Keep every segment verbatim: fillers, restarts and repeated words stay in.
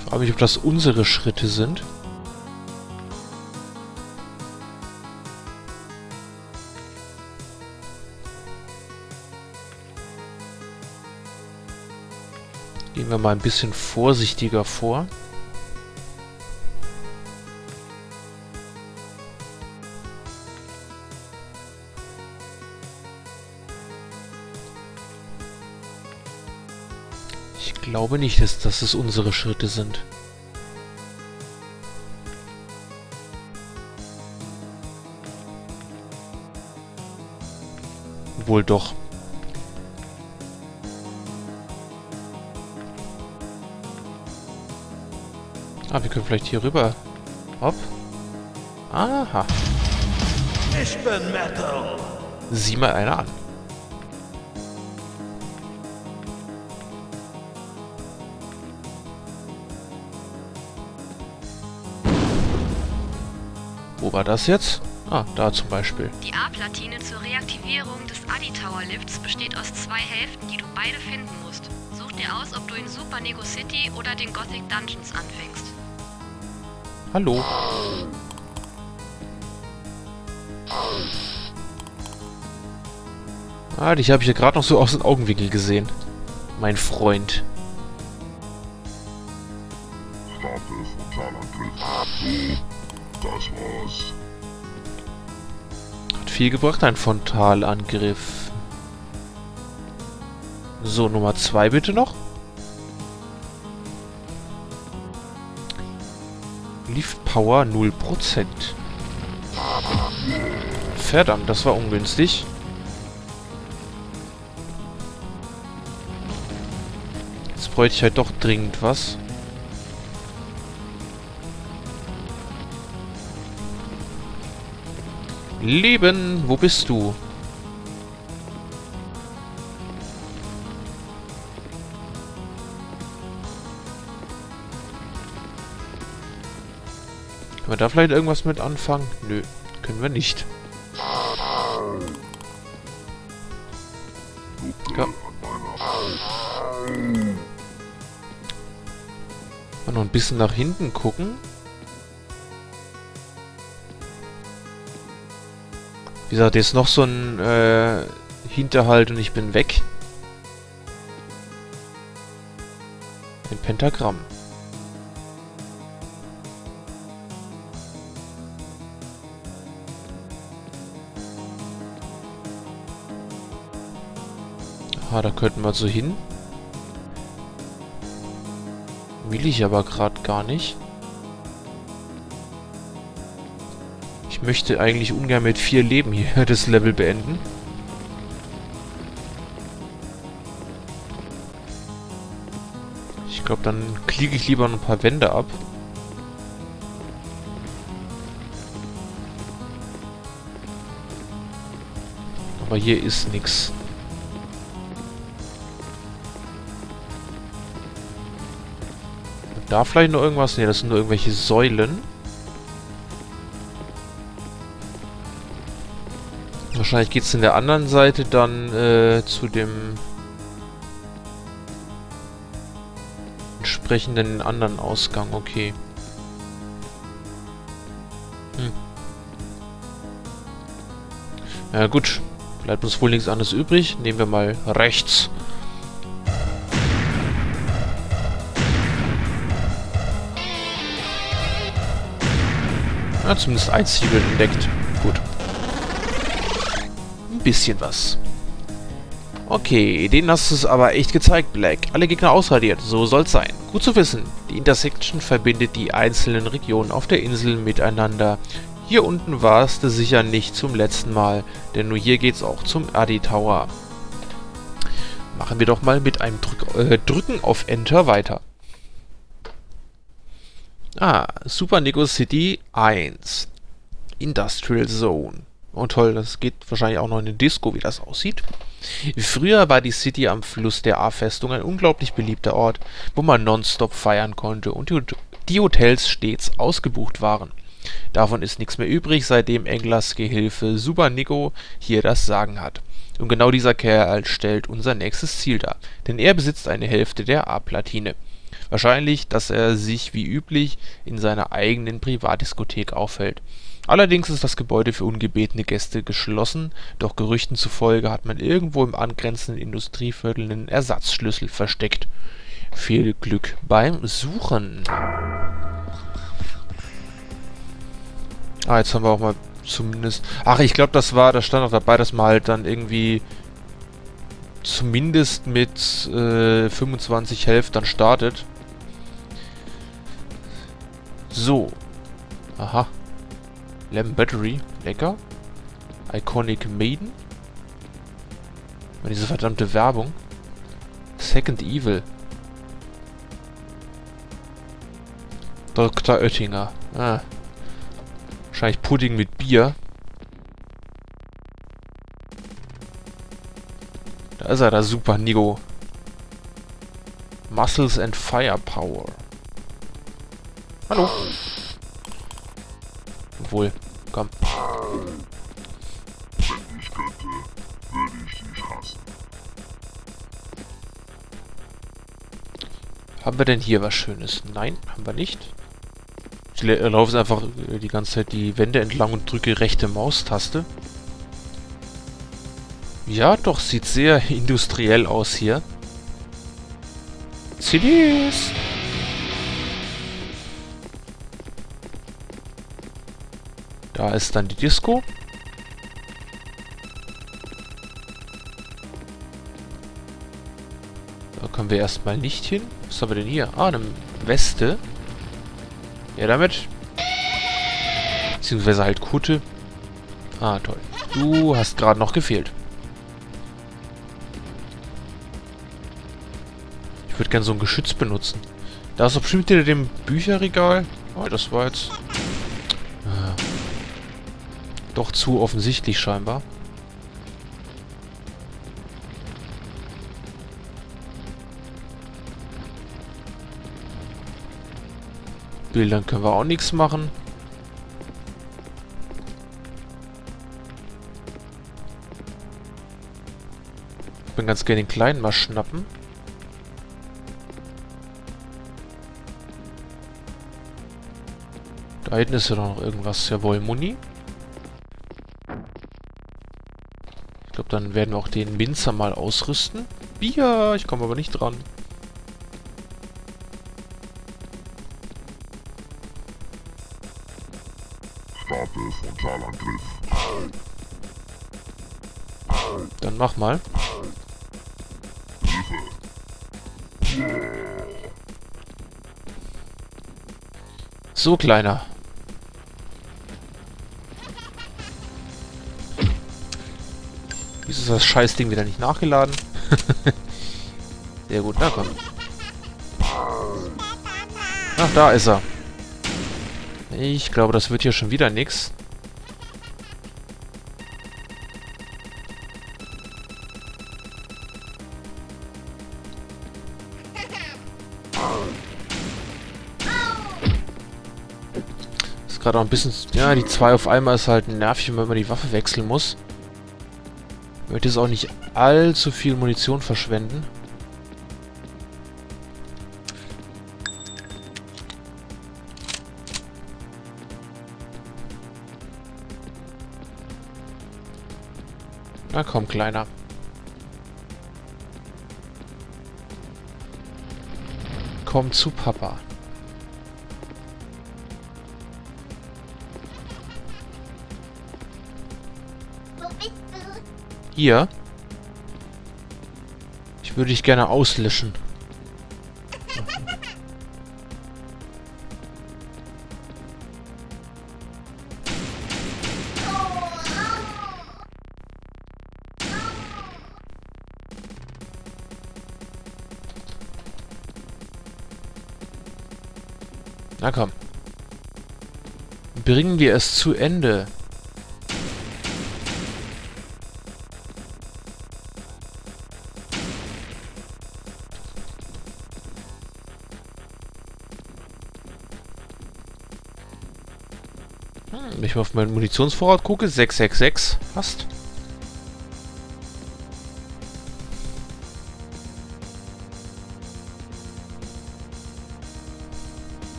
Ich frage mich, ob das unsere Schritte sind. Gehen wir mal ein bisschen vorsichtiger vor. Ich glaube nicht, dass, dass es unsere Schritte sind. Wohl doch. Ah, wir können vielleicht hier rüber. Hopp. Aha. Ich bin Metal. Sieh mal einer an. Wo war das jetzt? Ah, da zum Beispiel. Die A-Platine zur Reaktivierung des Adi-Tower-Lifts besteht aus zwei Hälften, die du beide finden musst. Such dir aus, ob du in Super Nego City oder den Gothic Dungeons anfängst. Hallo. Ah, dich habe ich ja gerade noch so aus den Augenwinkel gesehen. Mein Freund. Starte Frontalangriff. So, das war's. Hat viel gebracht, ein Frontalangriff. So, Nummer zwei bitte noch. Lift Power null Prozent. Verdammt, das war ungünstig. Jetzt bräuchte ich halt doch dringend was. Leben, wo bist du? Können wir da vielleicht irgendwas mit anfangen? Nö, können wir nicht. Ja. Mal noch ein bisschen nach hinten gucken. Wie gesagt, jetzt noch so ein äh, Hinterhalt und ich bin weg. Ein Pentagramm. Ah, da könnten wir so hin. Will ich aber gerade gar nicht. Ich möchte eigentlich ungern mit vier Leben hier das Level beenden. Ich glaube, dann klicke ich lieber ein paar Wände ab. Aber hier ist nichts. Da vielleicht noch irgendwas? Ne, das sind nur irgendwelche Säulen. Wahrscheinlich geht es in der anderen Seite dann äh, zu dem entsprechenden anderen Ausgang. Okay. Hm. Ja gut. Bleibt uns wohl nichts anderes übrig. Nehmen wir mal rechts. Ja, zumindest ein Ziel entdeckt. Gut. Ein bisschen was. Okay, denen hast du es aber echt gezeigt, Black. Alle Gegner ausradiert, so soll's sein. Gut zu wissen, die Intersection verbindet die einzelnen Regionen auf der Insel miteinander. Hier unten warst du sicher nicht zum letzten Mal, denn nur hier geht's auch zum Adi Tower. Machen wir doch mal mit einem Drück, äh, Drücken auf Enter weiter. Ah, Super Nego City eins. Industrial Zone. Oh toll, das geht wahrscheinlich auch noch in den Disco, wie das aussieht. Früher war die City am Fluss der A-Festung ein unglaublich beliebter Ort, wo man nonstop feiern konnte und die Hotels stets ausgebucht waren. Davon ist nichts mehr übrig, seitdem Englers Gehilfe Super Nego hier das Sagen hat. Und genau dieser Kerl stellt unser nächstes Ziel dar, denn er besitzt eine Hälfte der A-Platine. Wahrscheinlich, dass er sich wie üblich in seiner eigenen Privatdiskothek aufhält. Allerdings ist das Gebäude für ungebetene Gäste geschlossen, doch Gerüchten zufolge hat man irgendwo im angrenzenden Industrieviertel einen Ersatzschlüssel versteckt. Viel Glück beim Suchen. Ah, jetzt haben wir auch mal zumindest... Ach, ich glaube, das war, da stand auch dabei, dass man halt dann irgendwie zumindest mit äh, fünfundzwanzig Health dann startet. So. Aha. Lemon Battery. Lecker. Iconic Maiden. Und diese verdammte Werbung. Second Evil. Doktor Oettinger. Ah. Wahrscheinlich Pudding mit Bier. Da ist er, der Super Nigo. Muscles and Firepower. Hallo. Obwohl, komm. Wenn ich könnte, würde ich dich hassen. Haben wir denn hier was Schönes? Nein, haben wir nicht. Ich laufe einfach die ganze Zeit die Wände entlang und drücke rechte Maustaste. Ja, doch, sieht sehr industriell aus hier. C Ds! Da ist dann die Disco. Da können wir erstmal nicht hin. Was haben wir denn hier? Ah, eine Weste. Ja, damit. Beziehungsweise halt Kutte. Ah, toll. Du hast gerade noch gefehlt. Ich würde gerne so ein Geschütz benutzen. Da ist doch bestimmt hinter dem Bücherregal. Oh, das war jetzt... Ah. Doch zu offensichtlich scheinbar. Bildern können wir auch nichts machen. Ich bin ganz gerne den kleinen mal schnappen. Da hinten ist ja noch irgendwas. Jawohl, Muni. Ich glaube, dann werden wir auch den Minzer mal ausrüsten. Bier, ich komme aber nicht dran. Starte Frontalangriff. Dann mach mal. So, Kleiner. Wieso ist das Scheißding wieder nicht nachgeladen? Sehr gut, na komm. Ach, da ist er. Ich glaube, das wird hier schon wieder nix. Ist gerade auch ein bisschen... Ja, die zwei auf einmal ist halt ein Nervchen, wenn man die Waffe wechseln muss. Ich möchte jetzt auch nicht allzu viel Munition verschwenden. Na komm, Kleiner. Komm zu Papa. Wo bist du? Hier. Ich würde dich gerne auslöschen. Na komm. Bringen wir es zu Ende. Hm, wenn ich mal auf meinen Munitionsvorrat gucke, sechs sechs sechs. Passt.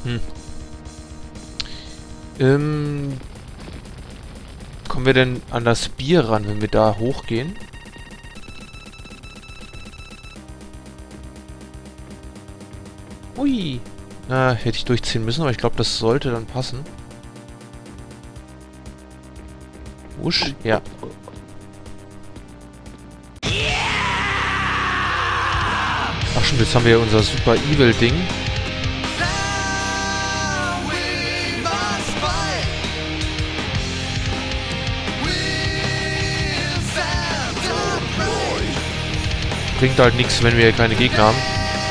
Hm. Ähm... Kommen wir denn an das Bier ran, wenn wir da hochgehen? Ui. Na, hätte ich durchziehen müssen, aber ich glaube, das sollte dann passen. Wusch, ja. Ach schon, jetzt haben wir ja unser Super Evil Ding. Bringt halt nichts, wenn wir keine Gegner haben.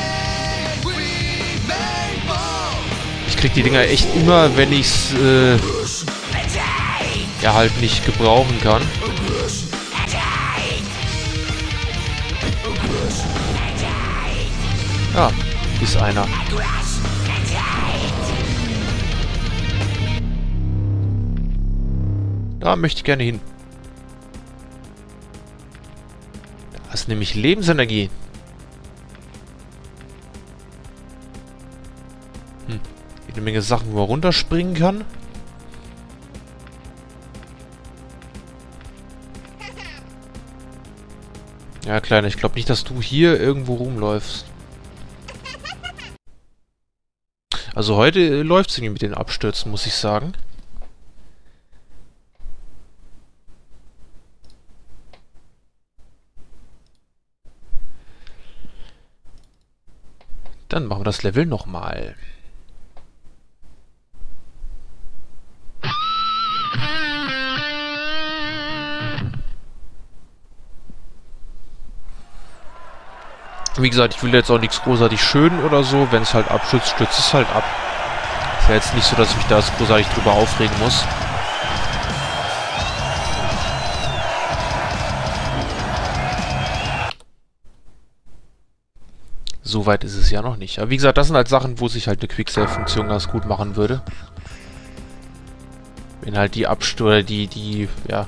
Ich krieg die Dinger echt immer, wenn ich's äh, ja halt nicht gebrauchen kann. Ja, ist einer. Da möchte ich gerne hin. Das ist nämlich Lebensenergie. Hm. Eine Menge Sachen, wo man runterspringen kann. Ja, Kleiner, ich glaube nicht, dass du hier irgendwo rumläufst. Also heute äh, läuft es irgendwie mit den Abstürzen, muss ich sagen. Dann machen wir das Level nochmal. Wie gesagt, ich will jetzt auch nichts großartig schön oder so. Wenn es halt abstürzt, stürzt es halt ab. Ist ja jetzt nicht so, dass ich mich da großartig drüber aufregen muss. So weit ist es ja noch nicht. Aber wie gesagt, das sind halt Sachen, wo sich halt eine Quicksave-Funktion ganz gut machen würde. Wenn halt die Abstürze, oder die, die, ja,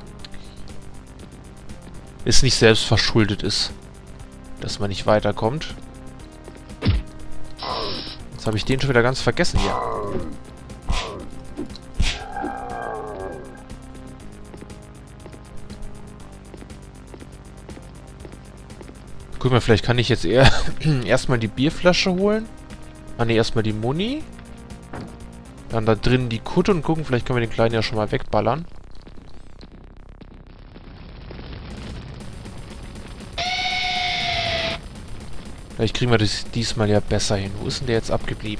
es nicht selbst verschuldet ist, dass man nicht weiterkommt. Jetzt habe ich den schon wieder ganz vergessen hier. Guck mal, vielleicht kann ich jetzt eher erstmal die Bierflasche holen. Ah ne, erstmal die Muni. Dann da drin die Kutte und gucken, vielleicht können wir den Kleinen ja schon mal wegballern. Vielleicht kriegen wir das diesmal ja besser hin. Wo ist denn der jetzt abgeblieben?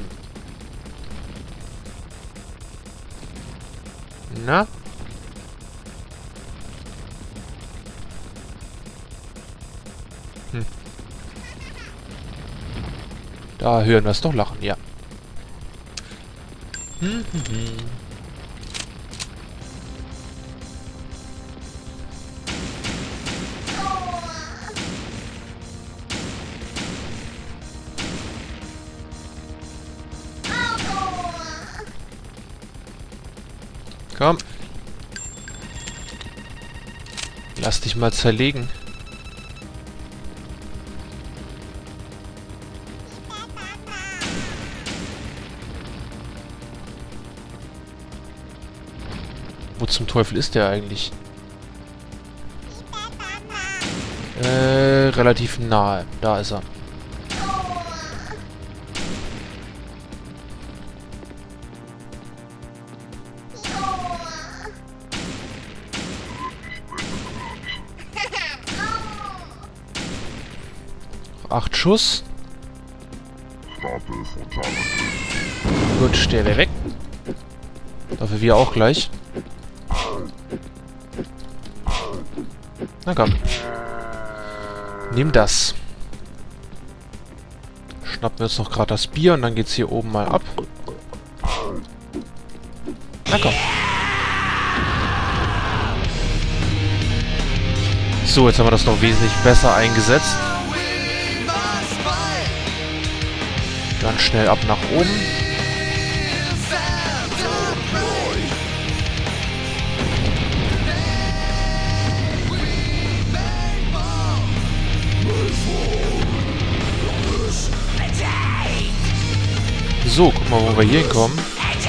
Na? Hm. Da hören wir es doch lachen, ja. Hm, hm, hm. Komm. Lass dich mal zerlegen. Wo zum Teufel ist der eigentlich? Äh, relativ nahe. Da ist er. Acht Schuss. Gut, der wäre weg. Dafür wir auch gleich. Na komm. Nimm das. Schnappen wir uns noch gerade das Bier und dann geht's hier oben mal ab. Na komm. So, jetzt haben wir das noch wesentlich besser eingesetzt. Ganz schnell ab nach oben. So, guck mal, wo wir hier hinkommen.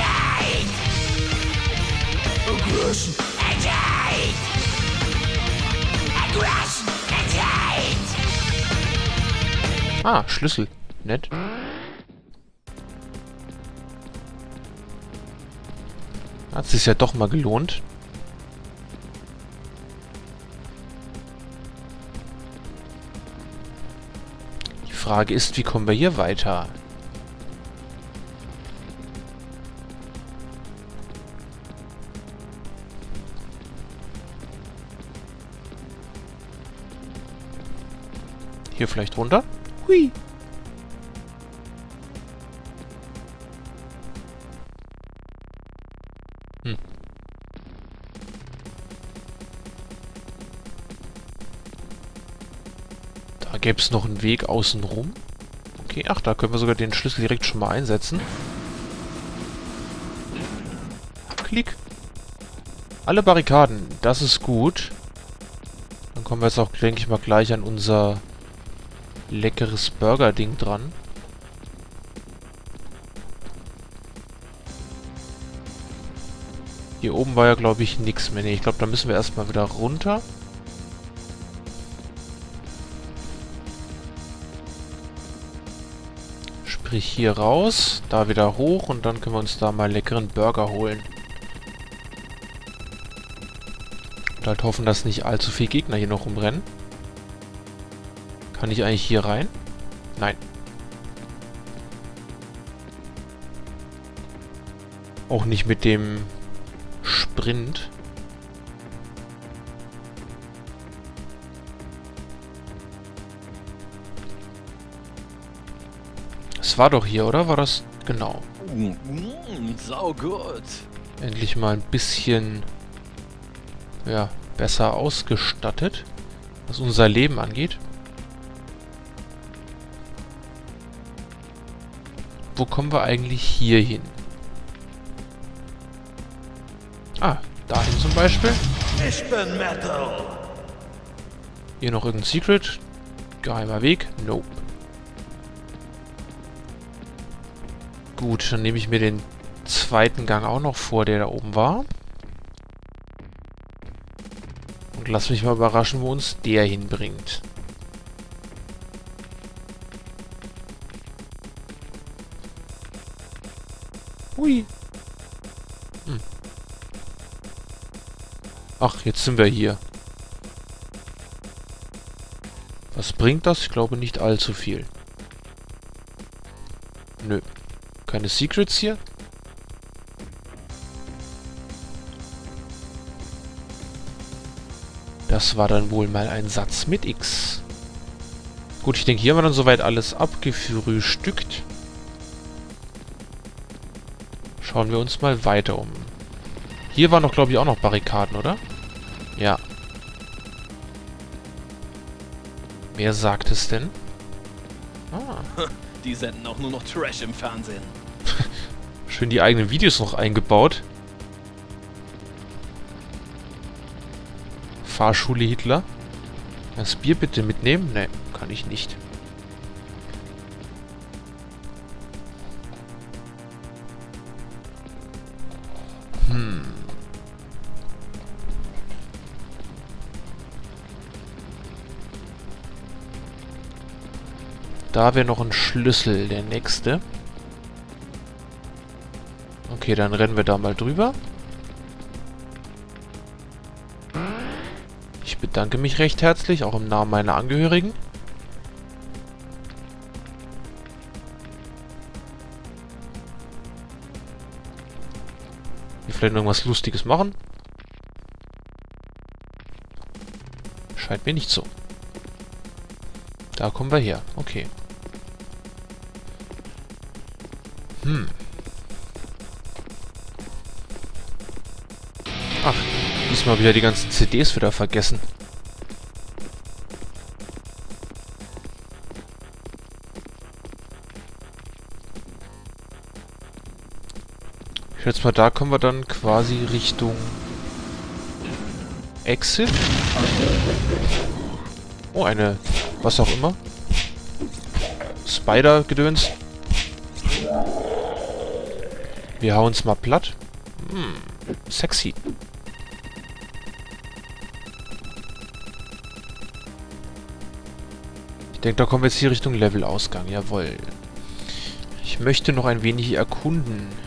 Ah, Schlüssel. Nett. Hat sich ja doch mal gelohnt. Die Frage ist, wie kommen wir hier weiter? Hier vielleicht runter? Hui. Hm. Da gäbe es noch einen Weg außen rum. Okay, ach, da können wir sogar den Schlüssel direkt schon mal einsetzen. Klick. Alle Barrikaden, das ist gut. Dann kommen wir jetzt auch, denke ich mal, gleich an unser leckeres Burger-Ding dran. Hier oben war ja, glaube ich, nichts mehr. Nee, ich glaube, da müssen wir erstmal wieder runter. Sprich hier raus, da wieder hoch und dann können wir uns da mal leckeren Burger holen. Und halt hoffen, dass nicht allzu viele Gegner hier noch rumrennen. Kann ich eigentlich hier rein? Nein. Auch nicht mit dem Sprint. Das war doch hier, oder? War das... Genau. Mm, sau gut. Endlich mal ein bisschen... Ja, besser ausgestattet, was unser Leben angeht. Wo kommen wir eigentlich hier hin? Ah, dahin zum Beispiel. Ich bin Metal. Hier noch irgendein Secret. Geheimer Weg. Nope. Gut, dann nehme ich mir den zweiten Gang auch noch vor, der da oben war. Und lass mich mal überraschen, wo uns der hinbringt. Hui. Hm. Ach, jetzt sind wir hier. Was bringt das? Ich glaube nicht allzu viel. Nö. Keine Secrets hier? Das war dann wohl mal ein Satz mit X. Gut, ich denke, hier haben wir dann soweit alles abgefrühstückt. Schauen wir uns mal weiter um. Hier waren doch, glaube ich, auch noch Barrikaden, oder? Ja. Wer sagt es denn? Ah. Die senden auch nur noch Trash im Fernsehen. Schön die eigenen Videos noch eingebaut. Fahrschule Hitler. Das Bier bitte mitnehmen? Ne, kann ich nicht. Hm. Da wäre noch ein Schlüssel, der nächste. Okay, dann rennen wir da mal drüber. Ich bedanke mich recht herzlich, auch im Namen meiner Angehörigen. Hier vielleicht noch irgendwas Lustiges machen. Scheint mir nicht so. Da kommen wir her. Okay. Hm. Ach, diesmal habe ich ja die ganzen C Ds wieder vergessen. Ich schätze mal, da kommen wir dann quasi Richtung Exit. Oh, eine, was auch immer. Spider-Gedöns. Wir hauen's mal platt. Hm, sexy. Ich denke, da kommen wir jetzt hier Richtung Levelausgang. Jawohl. Ich möchte noch ein wenig erkunden.